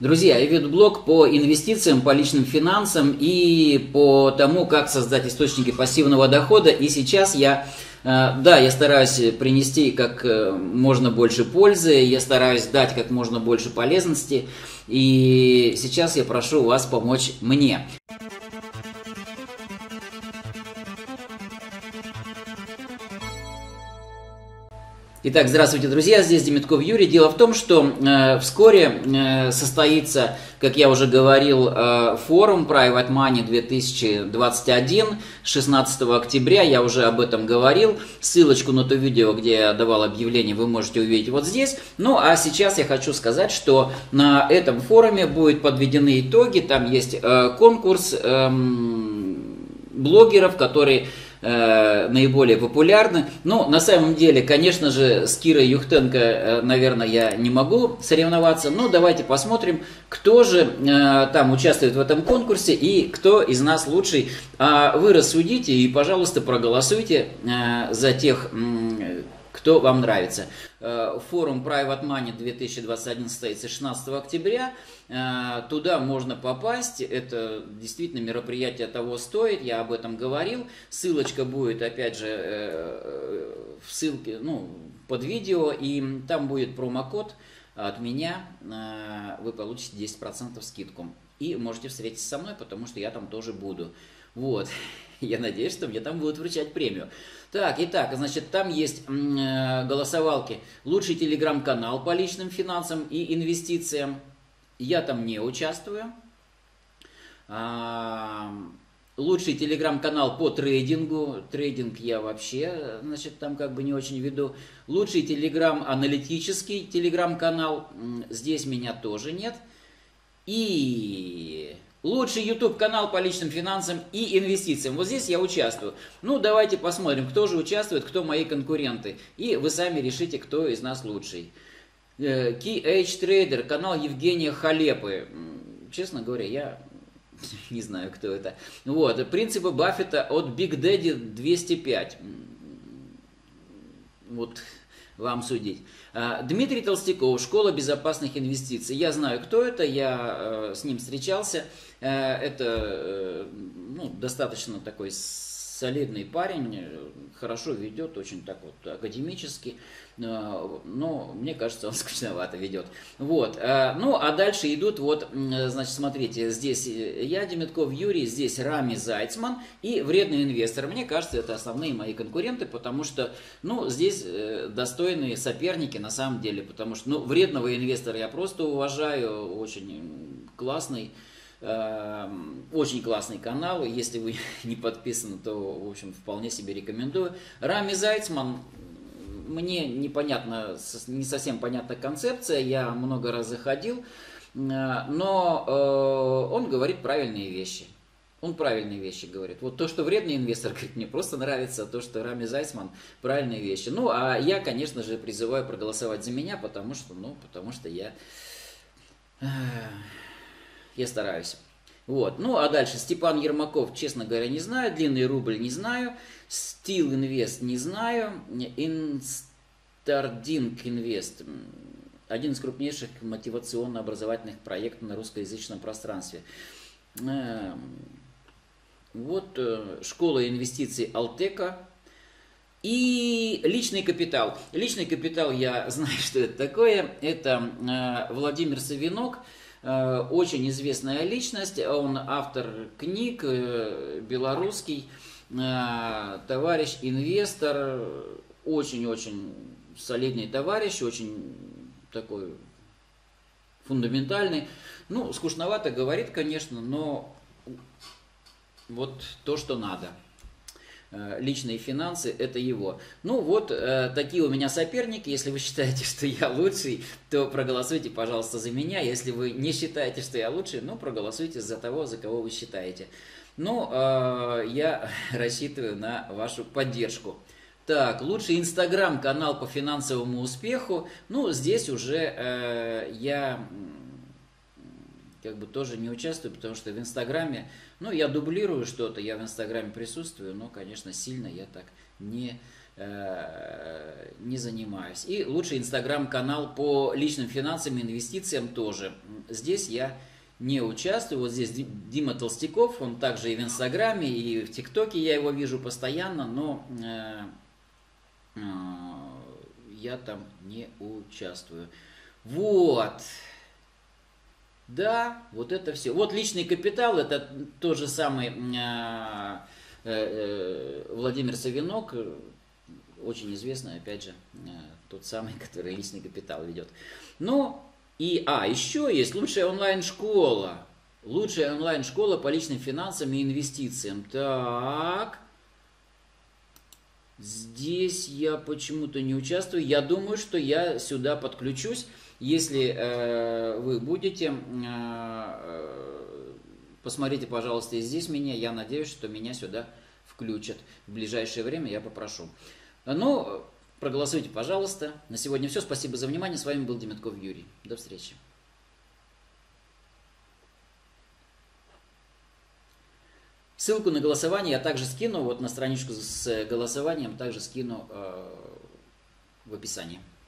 Друзья, я веду блог по инвестициям, по личным финансам и по тому, как создать источники пассивного дохода. И сейчас я стараюсь принести как можно больше пользы, я стараюсь дать как можно больше полезности. И сейчас я прошу вас помочь мне. Итак, здравствуйте, друзья, здесь Демитков Юрий. Дело в том, что вскоре состоится, как я уже говорил, форум Private Money 2021, 16 октября, я уже об этом говорил. Ссылочку на то видео, где я давал объявление, вы можете увидеть вот здесь. Ну, а сейчас я хочу сказать, что на этом форуме будут подведены итоги, там есть конкурс блогеров, которые наиболее популярны. Но на самом деле, конечно же, с Кирой Юхтенко, наверное, я не могу соревноваться. Но давайте посмотрим, кто же там участвует в этом конкурсе и кто из нас лучший. А вы рассудите и, пожалуйста, проголосуйте за тех, кто вам нравится. Форум Private Money 2021 состоится 16 октября. Туда можно попасть. Это действительно мероприятие того стоит. Я об этом говорил. Ссылочка будет, опять же, в ссылке, под видео. И там будет промокод от меня. Вы получите 10% скидку. И можете встретиться со мной, потому что я там тоже буду. Вот. Я надеюсь, что мне там будут вручать премию. Так, итак, значит, там есть голосовалки. Лучший телеграм-канал по личным финансам и инвестициям. Я там не участвую. Лучший телеграм-канал по трейдингу. Трейдинг я вообще, значит, там как бы не очень веду. Лучший аналитический телеграм-канал. Здесь меня тоже нет. И лучший YouTube-канал по личным финансам и инвестициям. Вот здесь я участвую. Ну, давайте посмотрим, кто же участвует, кто мои конкуренты. И вы сами решите, кто из нас лучший. Key Age Trader, канал Евгения Халепы. Честно говоря, я не знаю, кто это. Вот, принципы Баффета от Big Daddy 205. Вот вам судить. Дмитрий Толстяков, Школа безопасных инвестиций. Я знаю, кто это, я с ним встречался. Это достаточно такой солидный парень, хорошо ведет, очень так вот академически, но мне кажется, он скучновато ведет. Вот. Ну, а дальше идут, вот, значит, смотрите, здесь я, Демитков Юрий, здесь Рами Зайцман и Вредный инвестор. Мне кажется, это основные мои конкуренты, потому что, здесь достойные соперники на самом деле, потому что, Вредного инвестора я просто уважаю, очень классный. Очень классный канал, если вы не подписаны, то, в общем, вполне себе рекомендую. Рами Зайцман, мне непонятно, не совсем понятна концепция, я много раз заходил, но он говорит правильные вещи. Он правильные вещи говорит. Вот то, что Вредный инвестор говорит, мне просто нравится, то, что Рами Зайцман правильные вещи. Ну, а я, конечно же, призываю проголосовать за меня, потому что я стараюсь. Вот. Ну, а дальше Степан Ермаков, честно говоря, не знаю. Длинный рубль не знаю. Steel Invest не знаю. Инстардинг Invest. Один из крупнейших мотивационно-образовательных проектов на русскоязычном пространстве. Вот школа инвестиций Алтека. И личный капитал. Личный капитал, я знаю, что это такое. Это Владимир Савинок. Очень известная личность, он автор книг, белорусский, товарищ инвестор, очень-очень солидный товарищ, очень такой фундаментальный. Скучновато говорит, конечно, но вот то, что надо. Личные финансы – это его. Такие у меня соперники. Если вы считаете, что я лучший, то проголосуйте, пожалуйста, за меня. Если вы не считаете, что я лучший, проголосуйте за того, за кого вы считаете. Я рассчитываю на вашу поддержку. Так, лучший инстаграм-канал по финансовому успеху. Здесь уже я тоже не участвую, потому что в инстаграме, я дублирую что-то, я в инстаграме присутствую, но, конечно, сильно я так не не занимаюсь. И лучший инстаграм-канал по личным финансам и инвестициям тоже. Здесь я не участвую. Вот здесь Дима Толстяков, он также и в инстаграме, и в тиктоке я его вижу постоянно, но я там не участвую. Вот. Да, вот это все. Вот личный капитал, это тот же самый Владимир Савинок, очень известный, опять же, тот самый, который личный капитал ведет. Ну, и, еще есть лучшая онлайн-школа. Лучшая онлайн-школа по личным финансам и инвестициям. Так. Здесь я почему-то не участвую. Я думаю, что я сюда подключусь. Если вы будете, посмотрите, пожалуйста, и здесь меня. Я надеюсь, что меня сюда включат. В ближайшее время я попрошу. Ну, проголосуйте, пожалуйста. На сегодня все. Спасибо за внимание. С вами был Демятков Юрий. До встречи. Ссылку на голосование я также скину, вот на страничку с голосованием также скину в описании.